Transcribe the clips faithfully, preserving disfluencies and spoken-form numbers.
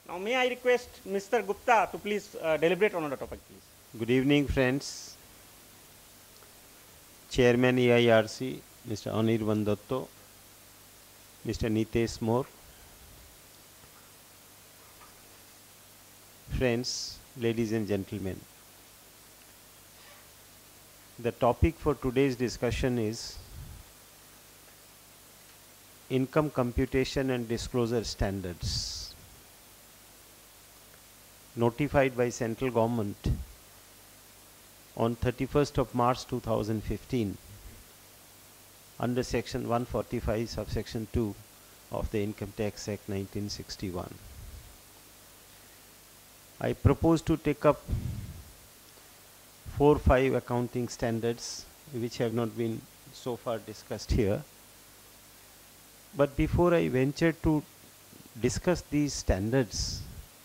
Now, may I request Mister Gupta to please uh, deliberate on the topic, please. Good evening, friends. Chairman E I R C, Mister Anirban Dotto, Mister Nitesh More. Friends, ladies and gentlemen, the topic for today's discussion is income computation and disclosure standards notified by central government on thirty-first of March two thousand fifteen under section one forty-five subsection two of the Income Tax Act nineteen sixty-one. I propose to take up four five accounting standards which have not been so far discussed here. But before I venture to discuss these standards,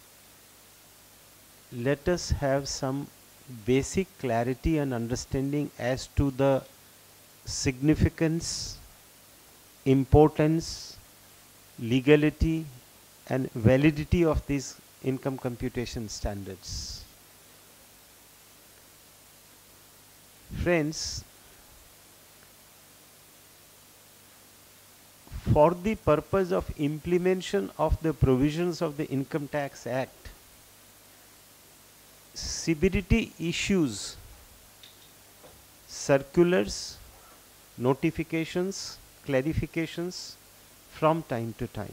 let us have some basic clarity and understanding as to the significance, importance, legality and validity of these income computation standards. Friends, for the purpose of implementation of the provisions of the Income Tax Act, C B D T issues circulars, notifications, clarifications from time to time.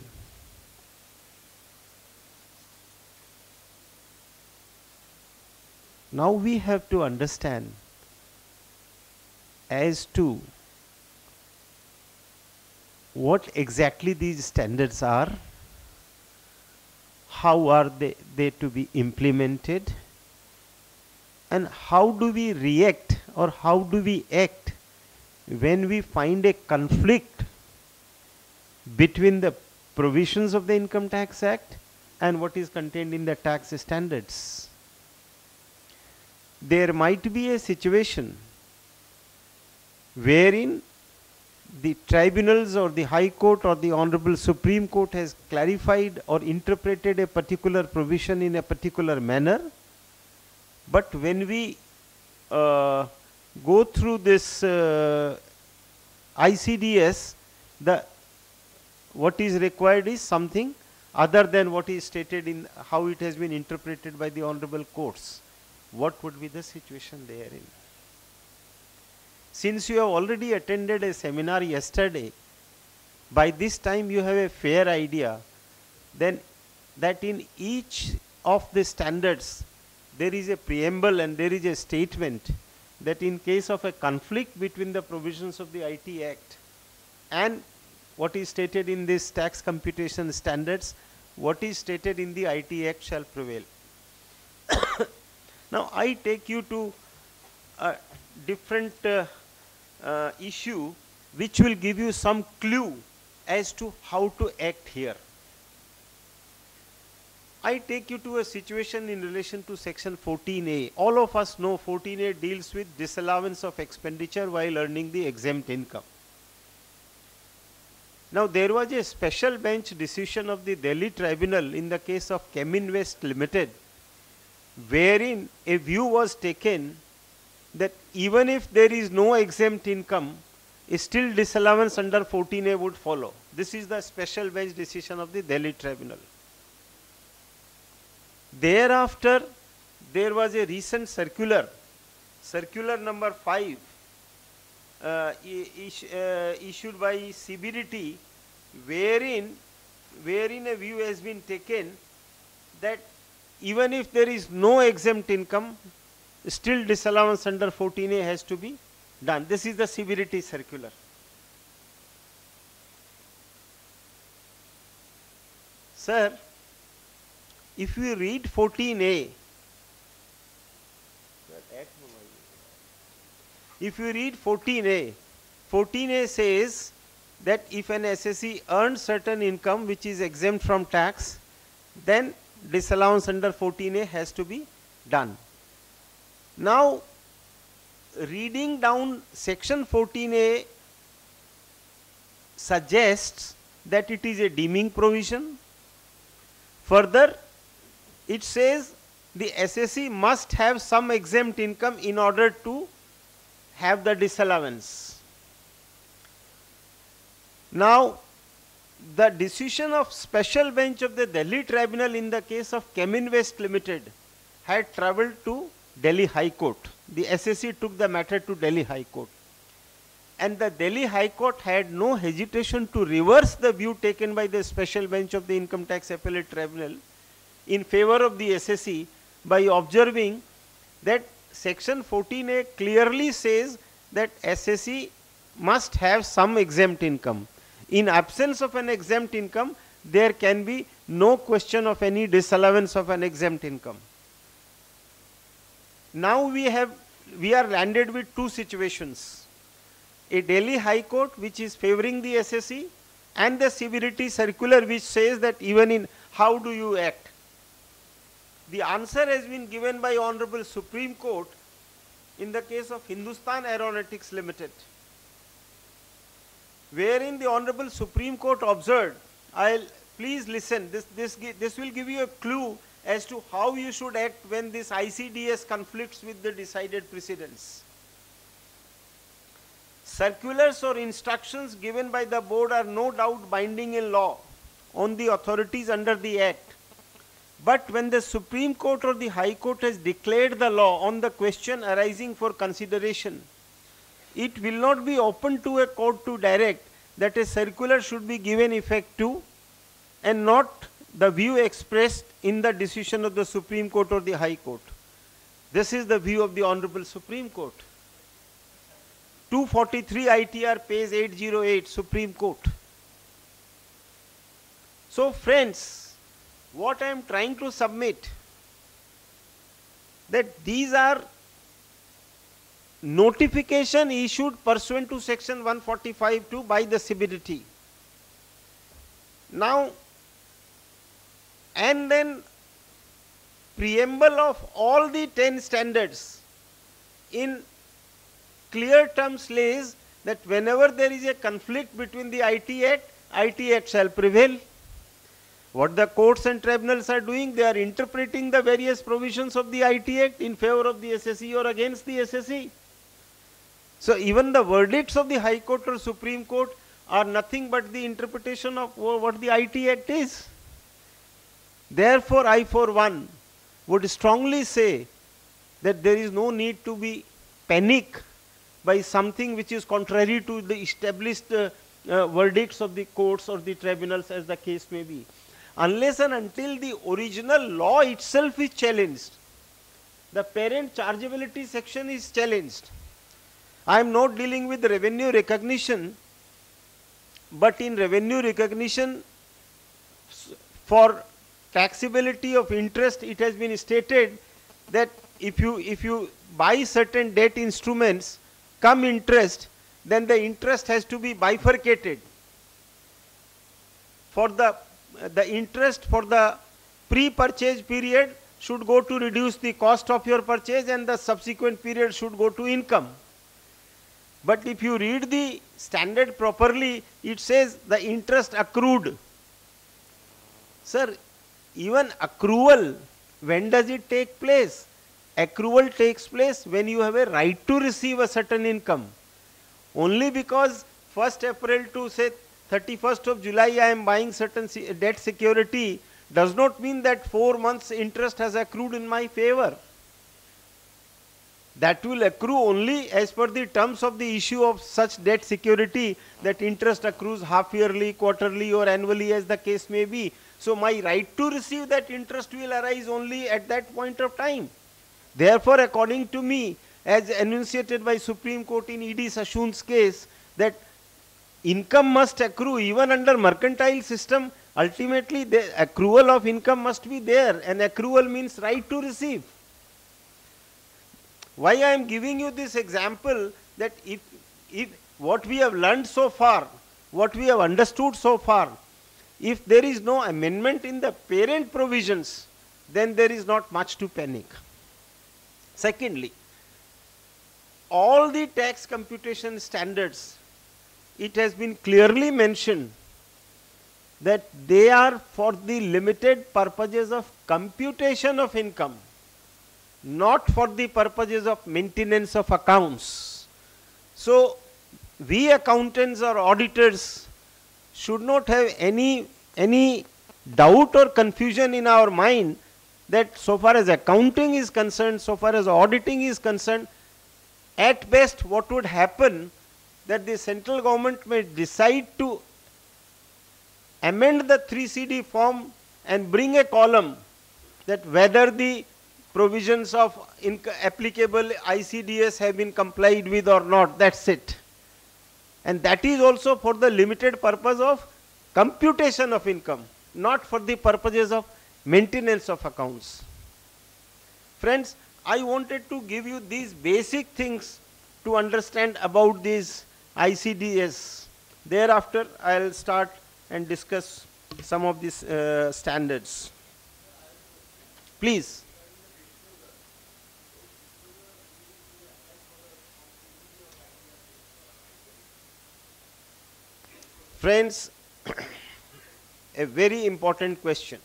Now we have to understand as to what exactly these standards are, how are they, they to be implemented, and how do we react or how do we act when we find a conflict between the provisions of the Income Tax Act and what is contained in the tax standards. There might be a situation wherein the tribunals or the High Court or the Honorable Supreme Court has clarified or interpreted a particular provision in a particular manner. But when we uh, go through this uh, I C D S, the what is required is something other than what is stated in how it has been interpreted by the honorable courts. What would be the situation therein? Since you have already attended a seminar yesterday, by this time you have a fair idea then that in each of the standards there is a preamble and there is a statement that in case of a conflict between the provisions of the I T Act and what is stated in this tax computation standards, what is stated in the I T Act shall prevail. Now I take you to a different uh, uh, issue which will give you some clue as to how to act here. I take you to a situation in relation to section fourteen A. All of us know fourteen A deals with disallowance of expenditure while earning the exempt income. Now there was a special bench decision of the Delhi Tribunal in the case of Cheminvest Limited, wherein a view was taken that even if there is no exempt income, still disallowance under fourteen A would follow. This is the special bench decision of the Delhi Tribunal. Thereafter, there was a recent circular, circular number five, uh, is, uh, issued by C B D T, wherein, wherein a view has been taken that even if there is no exempt income, still disallowance under fourteen A has to be done. This is the C B D T circular. Sir, if we read fourteen A, if you read fourteen A, fourteen A says that if an S S E earns certain income which is exempt from tax, then disallowance under fourteen A has to be done. Now, reading down section fourteen A suggests that it is a deeming provision. Further, it says the S S C must have some exempt income in order to have the disallowance. Now, the decision of special bench of the Delhi tribunal in the case of Cheminvest Limited had travelled to Delhi High Court. The S S C took the matter to Delhi High Court. And the Delhi High Court had no hesitation to reverse the view taken by the special bench of the Income Tax Appellate Tribunal in favor of the S S C by observing that section fourteen A clearly says that S S C must have some exempt income. In absence of an exempt income, there can be no question of any disallowance of an exempt income. Now we have, we are landed with two situations. A Delhi High Court which is favoring the S S C and the severity circular which says that even in how do you act. The answer has been given by Honorable Supreme Court in the case of Hindustan Aeronautics Limited, wherein the Honorable Supreme Court observed, I'll please listen, this, this, this will give you a clue as to how you should act when this I C D S conflicts with the decided precedents. Circulars or instructions given by the board are no doubt binding in law on the authorities under the Act. But when the Supreme Court or the High Court has declared the law on the question arising for consideration, it will not be open to a court to direct that a circular should be given effect to and not the view expressed in the decision of the Supreme Court or the High Court. This is the view of the Honorable Supreme Court. two forty-three I T R page eight oh eight Supreme Court. So friends, what I am trying to submit, that these are notification issued pursuant to section one forty-five two by the C B D T. Now, and then preamble of all the ten standards in clear terms lays that whenever there is a conflict between the I T Act, I T Act shall prevail. What the courts and tribunals are doing, they are interpreting the various provisions of the I T Act in favor of the S S C or against the S S C. So even the verdicts of the High Court or Supreme Court are nothing but the interpretation of what the I T Act is. Therefore, I for one would strongly say that there is no need to be panic by something which is contrary to the established uh, uh, verdicts of the courts or the tribunals, as the case may be. Unless and until the original law itself is challenged, the parent chargeability section is challenged. I am not dealing with revenue recognition, but in revenue recognition for taxability of interest, it has been stated that if you, if you buy certain debt instruments, come interest, then the interest has to be bifurcated. For the, the interest for the pre-purchase period should go to reduce the cost of your purchase, and the subsequent period should go to income. But if you read the standard properly, it says the interest accrued. Sir, even accrual, when does it take place? Accrual takes place when you have a right to receive a certain income. Only because first April to say thirty-first of July I am buying certain debt security does not mean that four months interest has accrued in my favor. That will accrue only as per the terms of the issue of such debt security, that interest accrues half yearly, quarterly or annually as the case may be. So my right to receive that interest will arise only at that point of time. Therefore, according to me, as enunciated by Supreme Court in E D Sassoon's case, that income must accrue even under mercantile system. Ultimately, the accrual of income must be there, and accrual means right to receive. Why I am giving you this example, that if, if what we have learned so far, what we have understood so far, if there is no amendment in the parent provisions, then there is not much to panic. Secondly, all the tax computation standards, it has been clearly mentioned that they are for the limited purposes of computation of income, not for the purposes of maintenance of accounts. So, we accountants or auditors should not have any, any doubt or confusion in our mind that so far as accounting is concerned, so far as auditing is concerned, at best what would happen that the central government may decide to amend the three C D form and bring a column that whether the provisions of applicable I C D S have been complied with or not, that's it. And that is also for the limited purpose of computation of income, not for the purposes of maintenance of accounts. Friends, I wanted to give you these basic things to understand about these I C D S. Thereafter, I will start and discuss some of these uh, standards. Please. Friends, a very important question.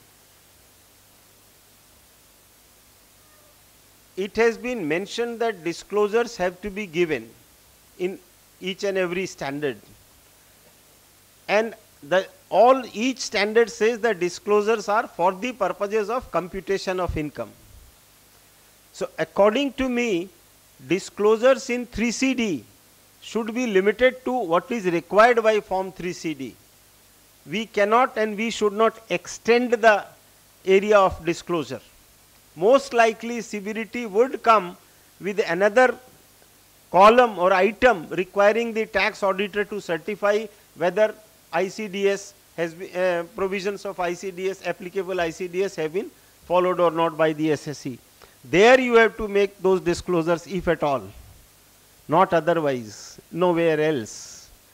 It has been mentioned that disclosures have to be given in each and every standard. And the all each standard says that disclosures are for the purposes of computation of income. So according to me, disclosures in three C D should be limited to what is required by Form three C D. We cannot and we should not extend the area of disclosure. Most likely severity would come with another column or item requiring the tax auditor to certify whether I C D S has been, uh, provisions of I C D S, applicable I C D S have been followed or not by the S S E. There you have to make those disclosures if at all, not otherwise, nowhere else.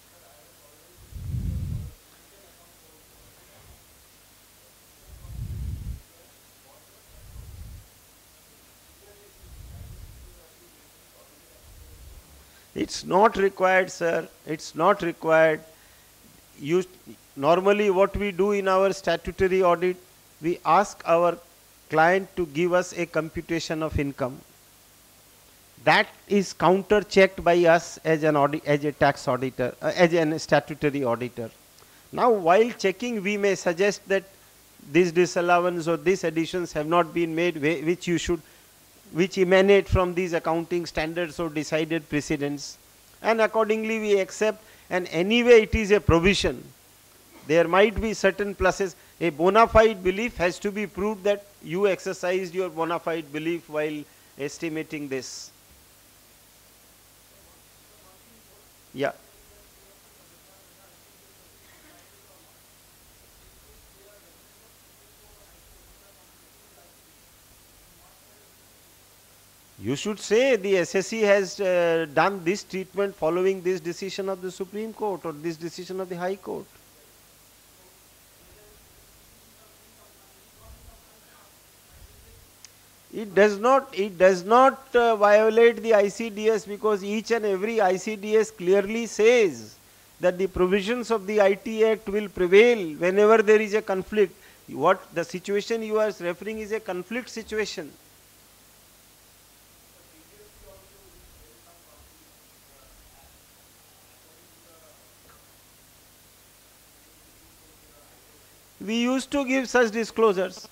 It's not required, sir. It's not required. You, normally what we do in our statutory audit, we ask our client to give us a computation of income. That is counter checked by us as an audit, as a tax auditor, uh, as a statutory auditor. Now while checking, we may suggest that this disallowance or these additions have not been made, which you should, which emanate from these accounting standards or decided precedents, and accordingly we accept, and anyway it is a provision. There might be certain pluses. A bona fide belief has to be proved that you exercised your bona fide belief while estimating this. Yeah. You should say the S S E has uh, done this treatment following this decision of the Supreme Court or this decision of the High Court. It does not, it does not uh, violate the I C D S, because each and every I C D S clearly says that the provisions of the I T Act will prevail whenever there is a conflict. What the situation you are referring is a conflict situation. We used to give such disclosures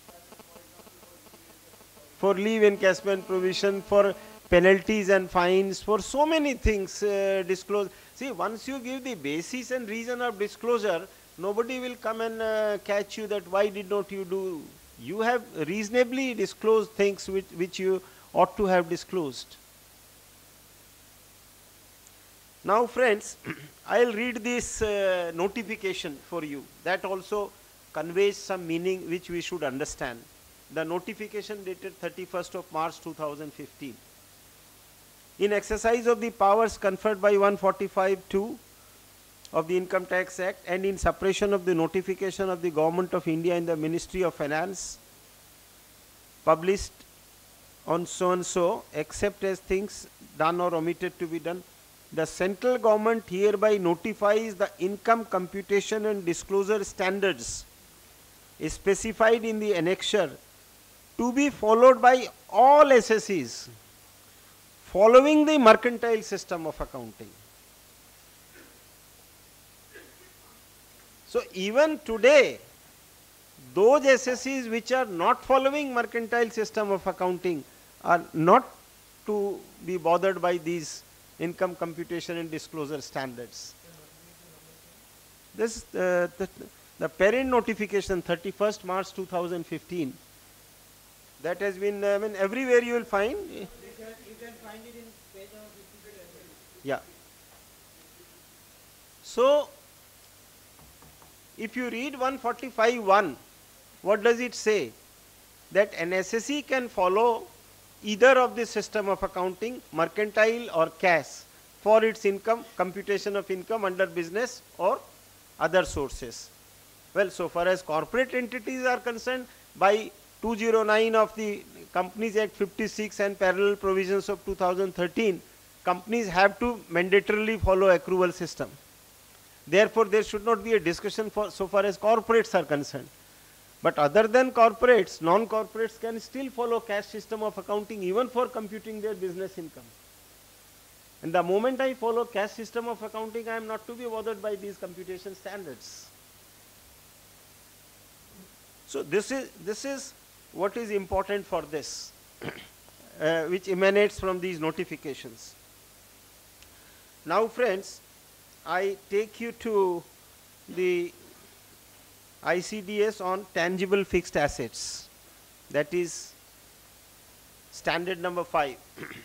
for leave encashment provision, for penalties and fines, for so many things uh, disclose. See, once you give the basis and reason of disclosure, nobody will come and uh, catch you that why did not you do. You have reasonably disclosed things which, which you ought to have disclosed. Now friends, I will read this uh, notification for you. That also conveys some meaning which we should understand. The notification dated thirty-first of March two thousand fifteen. In exercise of the powers conferred by one forty-five two of the Income Tax Act and in suppression of the notification of the Government of India in the Ministry of Finance, published on so and so, except as things done or omitted to be done the central government hereby notifies the income computation and disclosure standards specified in the annexure to be followed by all S S Es following the mercantile system of accounting. So even today, those S S Es which are not following mercantile system of accounting are not to be bothered by these income computation and disclosure standards. This uh, the, the parent notification thirty-first March two thousand fifteen, that has been, I mean, everywhere you will find. You can, you can find it in page number fifty-two as well. Yeah. So, if you read one forty-five one, what does it say? That an S S E can follow either of the system of accounting, mercantile or cash, for its income, computation of income under business or other sources. Well, so far as corporate entities are concerned, by two oh nine of the Companies Act fifty-six and parallel provisions of two thousand thirteen, companies have to mandatorily follow accrual system. Therefore, there should not be a discussion for so far as corporates are concerned. But other than corporates, non-corporates can still follow cash system of accounting even for computing their business income. And the moment I follow cash system of accounting, I am not to be bothered by these computation standards. So this is, this is what is important for this, uh, which emanates from these notifications. Now friends, I take you to the I C D S on tangible fixed assets, that is standard number five.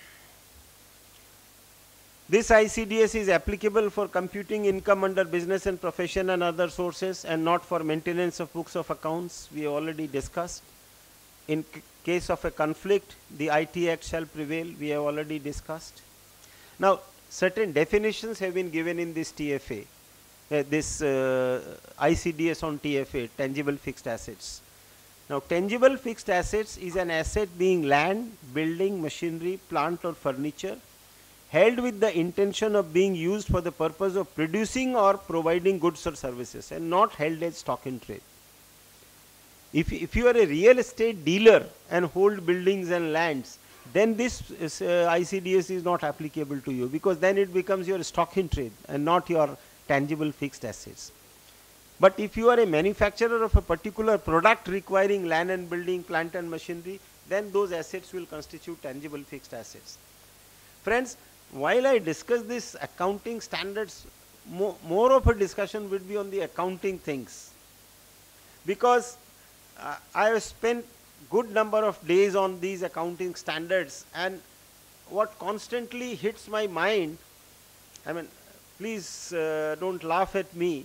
This I C D S is applicable for computing income under business and profession and other sources, and not for maintenance of books of accounts. We already discussed. In case of a conflict, the I T Act shall prevail. We have already discussed. Now, certain definitions have been given in this T F A. Uh, this uh, I C D S on T F A, tangible fixed assets. Now, tangible fixed assets is an asset being land, building, machinery, plant or furniture, held with the intention of being used for the purpose of producing or providing goods or services, and not held as stock in trade. If, if you are a real estate dealer and hold buildings and lands, then this is, uh, I C D S is not applicable to you, because then it becomes your stock in trade and not your tangible fixed assets. But if you are a manufacturer of a particular product requiring land and building, plant and machinery, then those assets will constitute tangible fixed assets. Friends, while I discuss this accounting standards, mo more of a discussion would be on the accounting things, because uh, I have spent good number of days on these accounting standards, and what constantly hits my mind, I mean, please uh, don't laugh at me,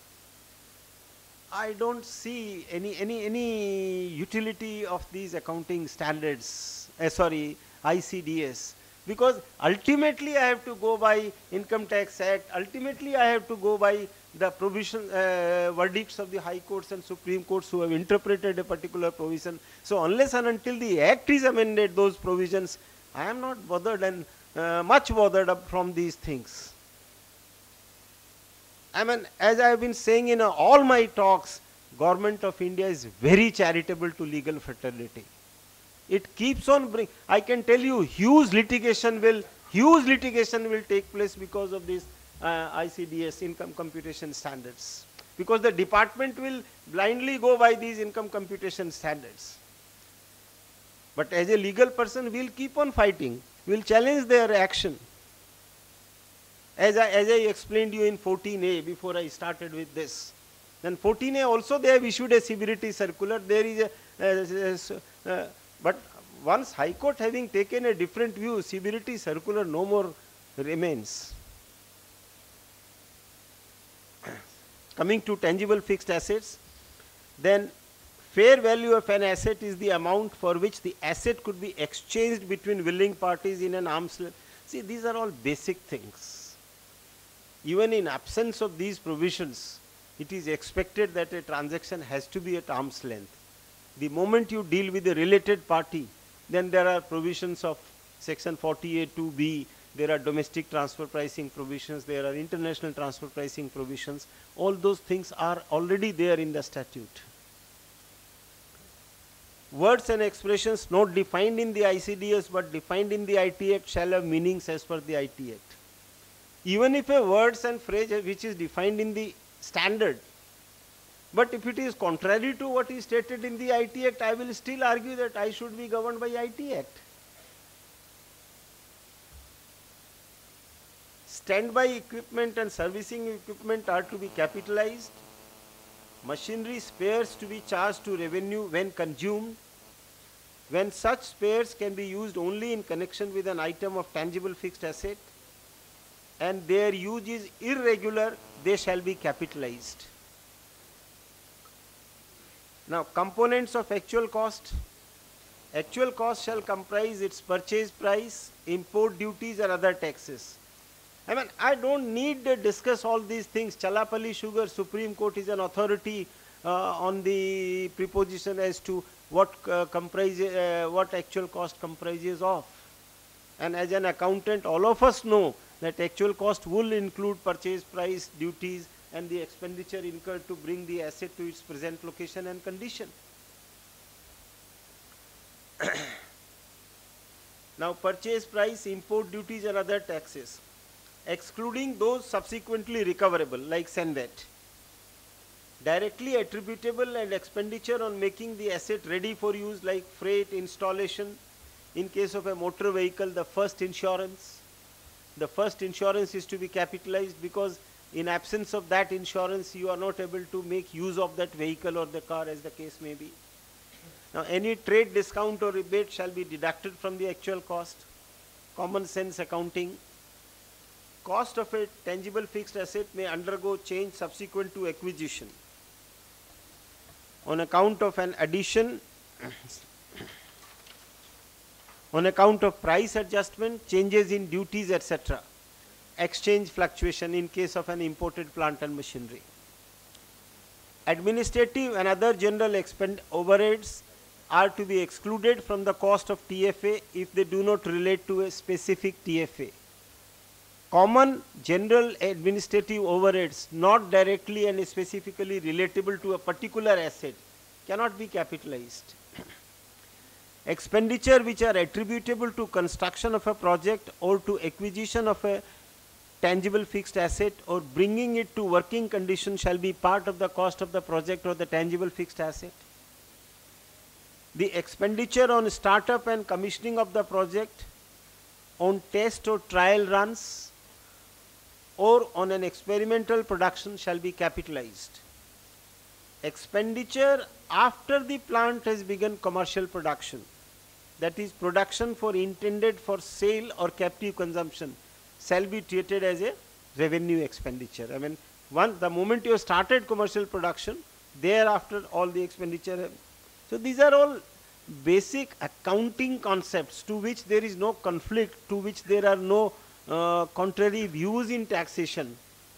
I don't see any, any, any utility of these accounting standards, uh, sorry, I C D S, because ultimately I have to go by Income Tax Act, ultimately I have to go by the provision, uh, verdicts of the High Courts and Supreme Courts who have interpreted a particular provision. So unless and until the Act is amended, those provisions, I am not bothered and uh, much bothered up from these things. I mean, as I have been saying in uh, all my talks, Government of India is very charitable to legal fraternity. It keeps on bring. I can tell you, huge litigation will, huge litigation will take place because of these uh, I C D S, income computation standards. Because the department will blindly go by these income computation standards. But as a legal person, we'll keep on fighting. We'll challenge their action. As I, as I explained you in fourteen A before I started with this. Then fourteen A also they have issued a severity circular. There is a, uh, uh, but once High Court having taken a different view, severity circular no more remains. Coming to tangible fixed assets, then fair value of an asset is the amount for which the asset could be exchanged between willing parties in an arm's length. See, these are all basic things. Even in absence of these provisions, it is expected that a transaction has to be at arm's length. The moment you deal with a related party, then there are provisions of section forty A two B There are domestic transfer pricing provisions, there are international transfer pricing provisions. All those things are already there in the statute. Words and expressions not defined in the I C D S but defined in the I T Act shall have meanings as per the I T Act. Even if a words and phrase which is defined in the standard, but if it is contrary to what is stated in the I T Act, I will still argue that I should be governed by I T Act. Standby equipment and servicing equipment are to be capitalized. Machinery spares to be charged to revenue when consumed. When such spares can be used only in connection with an item of tangible fixed asset and their use is irregular, they shall be capitalized. Now, components of actual cost. Actual cost shall comprise its purchase price, import duties and other taxes. I mean, I don't need to discuss all these things. Chalapalli Sugar, Supreme Court is an authority uh, on the preposition as to what uh, comprises, uh, what actual cost comprises of. And as an accountant, all of us know that actual cost will include purchase price, duties, and the expenditure incurred to bring the asset to its present location and condition. Now, purchase price, import duties and other taxes, excluding those subsequently recoverable like Senvet, directly attributable and expenditure on making the asset ready for use like freight, installation, in case of a motor vehicle, the first insurance. The first insurance is to be capitalized because in absence of that insurance, you are not able to make use of that vehicle or the car as the case may be. Now, any trade discount or rebate shall be deducted from the actual cost. Common sense accounting. Cost of a tangible fixed asset may undergo change subsequent to acquisition on account of an addition, on account of price adjustment, changes in duties, et cetera. Exchange fluctuation in case of an imported plant and machinery. Administrative and other general expend overheads are to be excluded from the cost of T F A if they do not relate to a specific T F A. Common general administrative overheads not directly and specifically relatable to a particular asset cannot be capitalized. Expenditure which are attributable to construction of a project or to acquisition of a tangible fixed asset or bringing it to working condition shall be part of the cost of the project or the tangible fixed asset. The expenditure on startup and commissioning of the project, on test or trial runs, or on an experimental production shall be capitalized. Expenditure after the plant has begun commercial production, that is production for intended for sale or captive consumption, shall be treated as a revenue expenditure. I mean, one, the moment you have started commercial production, thereafter all the expenditure. So these are all basic accounting concepts to which there is no conflict, to which there are no uh, contrary views in taxation.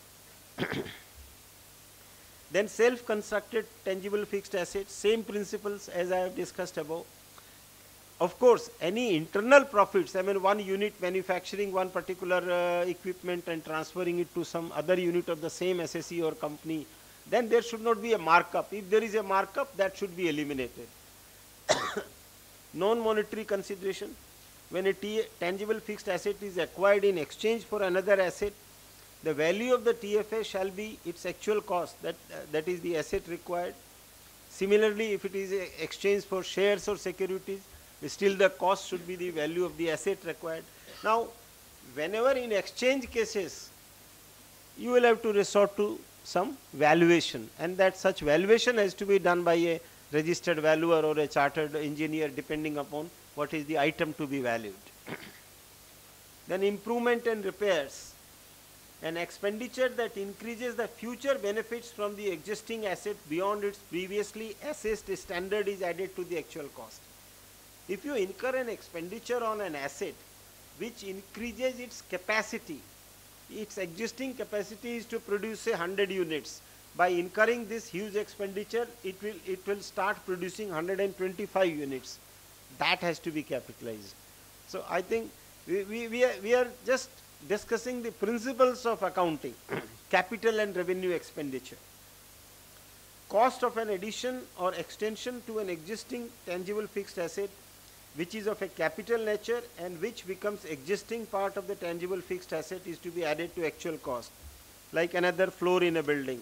Then self-constructed tangible fixed assets, same principles as I have discussed above. Of course, any internal profits, I mean one unit manufacturing one particular uh, equipment and transferring it to some other unit of the same S S E or company, then there should not be a markup. If there is a markup, that should be eliminated. Non-monetary consideration, when a tangible fixed asset is acquired in exchange for another asset, the value of the T F A shall be its actual cost, that, uh, that is the asset required. Similarly, if it is a exchange for shares or securities, still the cost should be the value of the asset required. Now, whenever in exchange cases, you will have to resort to some valuation, and that such valuation has to be done by a registered valuer or a chartered engineer depending upon what is the item to be valued. Then improvement and repairs, an expenditure that increases the future benefits from the existing asset beyond its previously assessed standard is added to the actual cost. If you incur an expenditure on an asset which increases its capacity, its existing capacity is to produce say one hundred units. By incurring this huge expenditure, it will, it will start producing one hundred twenty-five units. That has to be capitalized. So I think We, we, we, are, we are just discussing the principles of accounting, capital and revenue expenditure. Cost of an addition or extension to an existing tangible fixed asset which is of a capital nature and which becomes existing part of the tangible fixed asset is to be added to actual cost, like another floor in a building.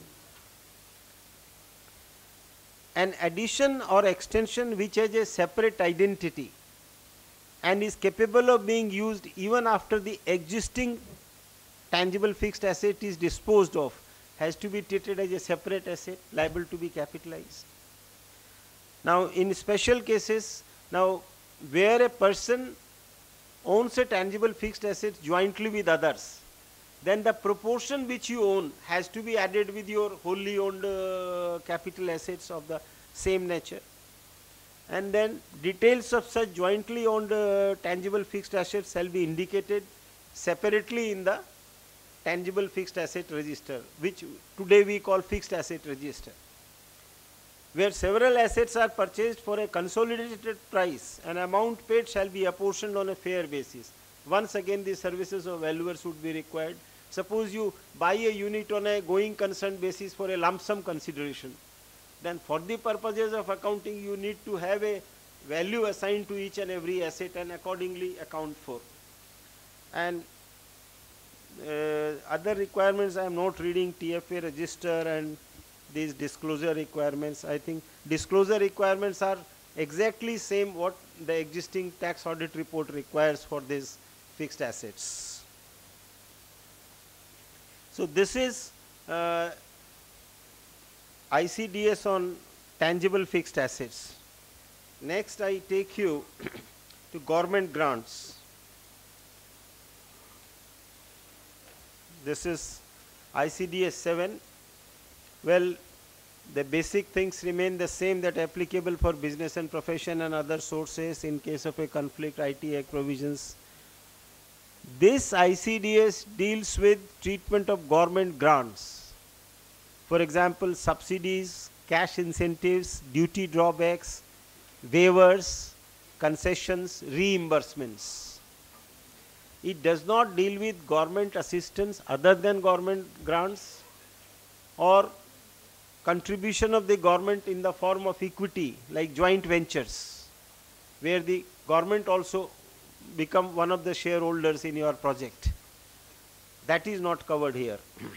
An addition or extension which has a separate identity and is capable of being used even after the existing tangible fixed asset is disposed of has to be treated as a separate asset liable to be capitalized. Now, in special cases, now where a person owns a tangible fixed asset jointly with others, then the proportion which you own has to be added with your wholly owned uh, capital assets of the same nature. And then details of such jointly owned uh, tangible fixed assets shall be indicated separately in the tangible fixed asset register, which today we call fixed asset register. Where several assets are purchased for a consolidated price, an amount paid shall be apportioned on a fair basis. Once again, the services of valuers would be required. Suppose you buy a unit on a going concern basis for a lump sum consideration, then for the purposes of accounting, you need to have a value assigned to each and every asset and accordingly account for. And uh, other requirements, I am not reading T F A register and these disclosure requirements. I think disclosure requirements are exactly same what the existing tax audit report requires for these fixed assets. So this is uh, I C D S on tangible fixed assets. Next I take you to government grants. This is I C D S seven. Well, the basic things remain the same that applicable for business and profession and other sources in case of a conflict, I T Act provisions. This I C D S deals with treatment of government grants. For example, subsidies, cash incentives, duty drawbacks, waivers, concessions, reimbursements. It does not deal with government assistance other than government grants or contribution of the government in the form of equity like joint ventures, where the government also become one of the shareholders in your project. That is not covered here.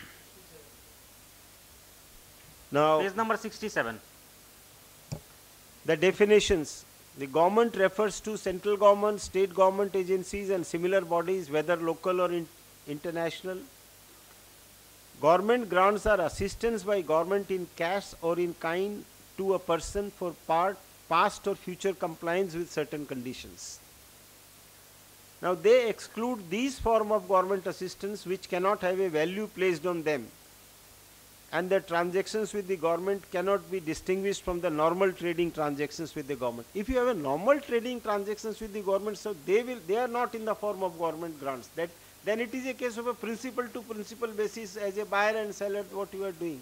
Now, Page number sixty-seven. the definitions. The government refers to central government, state government agencies and similar bodies, whether local or in international. Government grants are assistance by government in cash or in kind to a person for part, past or future compliance with certain conditions. Now they exclude these form of government assistance which cannot have a value placed on them, and the transactions with the government cannot be distinguished from the normal trading transactions with the government. If you have a normal trading transactions with the government, so they will they are not in the form of government grants. That then it is a case of a principal to principal basis as a buyer and seller what you are doing.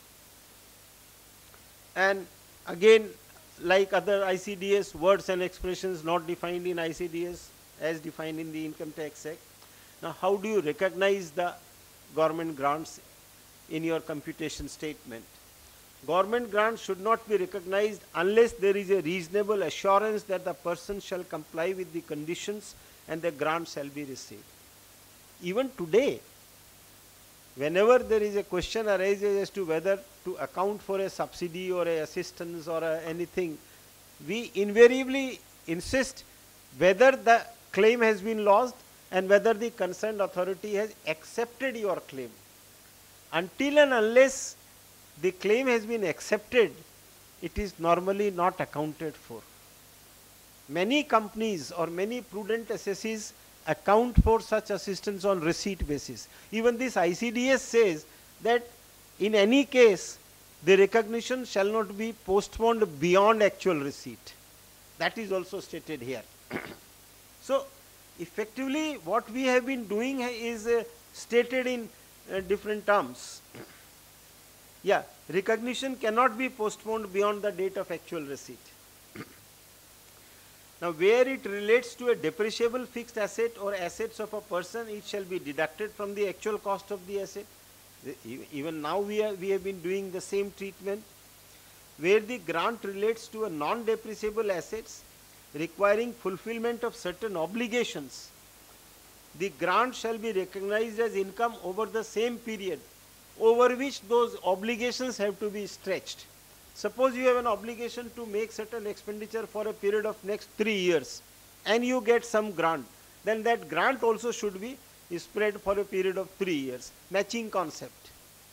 And again, like other I C D S, words and expressions not defined in I C D S as defined in the Income Tax Act. Now how do you recognize the government grants in your computation statement? Government grants should not be recognized unless there is a reasonable assurance that the person shall comply with the conditions and the grant shall be received. Even today, whenever there is a question arises as to whether to account for a subsidy or a assistance or a anything, we invariably insist whether the claim has been lodged and whether the concerned authority has accepted your claim. Until and unless the claim has been accepted, it is normally not accounted for. Many companies or many prudent assessees account for such assistance on receipt basis. Even this I C D S says that in any case, the recognition shall not be postponed beyond actual receipt. That is also stated here. So, effectively what we have been doing is uh, stated in uh, different terms. Yeah, recognition cannot be postponed beyond the date of actual receipt. Now, where it relates to a depreciable fixed asset or assets of a person, it shall be deducted from the actual cost of the asset. The- Even now we, are, we have been doing the same treatment. Where the grant relates to a non-depreciable assets requiring fulfillment of certain obligations, the grant shall be recognized as income over the same period over which those obligations have to be stretched. Suppose you have an obligation to make certain expenditure for a period of next three years and you get some grant, then that grant also should be spread for a period of three years. Matching concept.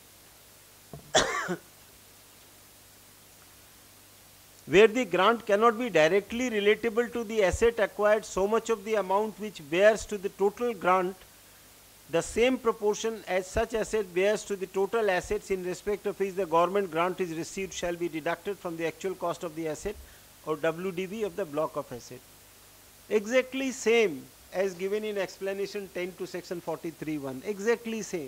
Where the grant cannot be directly relatable to the asset acquired, so much of the amount which bears to the total grant the same proportion as such asset bears to the total assets in respect of which the government grant is received shall be deducted from the actual cost of the asset or W D V of the block of asset. Exactly same as given in explanation ten to section forty-three one. Exactly same.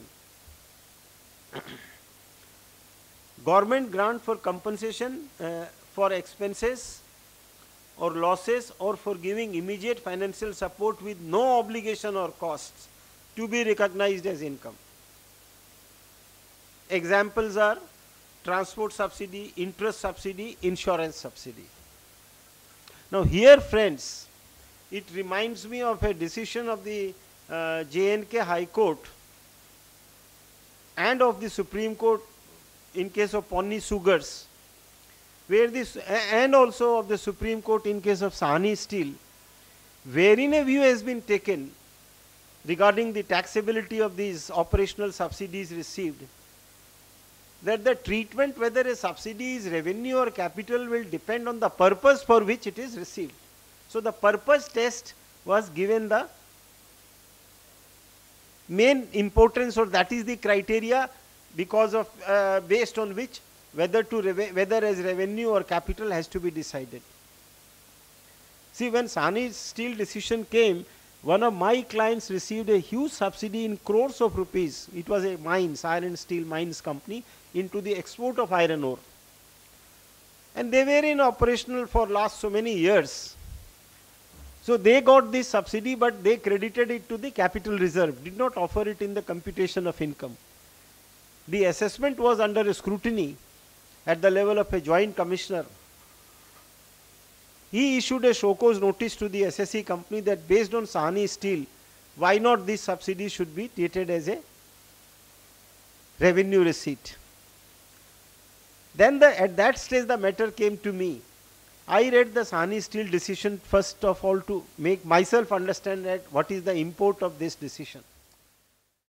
Government grant for compensation uh, for expenses or losses or for giving immediate financial support with no obligation or costs to be recognized as income. Examples are transport subsidy, interest subsidy, insurance subsidy. Now here, friends, it reminds me of a decision of the uh, J and K High Court and of the Supreme Court in case of Ponni Sugars, where this, and also of the Supreme Court in case of Sahani Steel, wherein a view has been taken regarding the taxability of these operational subsidies received, that the treatment whether a subsidy is revenue or capital will depend on the purpose for which it is received. So the purpose test was given the main importance, or that is the criteria because of uh, based on which whether to whether as revenue or capital has to be decided. See, when Sahani Steel decision came, one of my clients received a huge subsidy in crores of rupees. It was a mines, iron steel mines company, into the export of iron ore. And they were in operational for last so many years. So they got this subsidy, but they credited it to the capital reserve, did not offer it in the computation of income. The assessment was under a scrutiny at the level of a joint commissioner. He issued a show cause notice to the S S E company that based on Sahani Steel, why not this subsidy should be treated as a revenue receipt. Then the, at that stage the matter came to me. I read the Sahani Steel decision first of all to make myself understand that what is the import of this decision.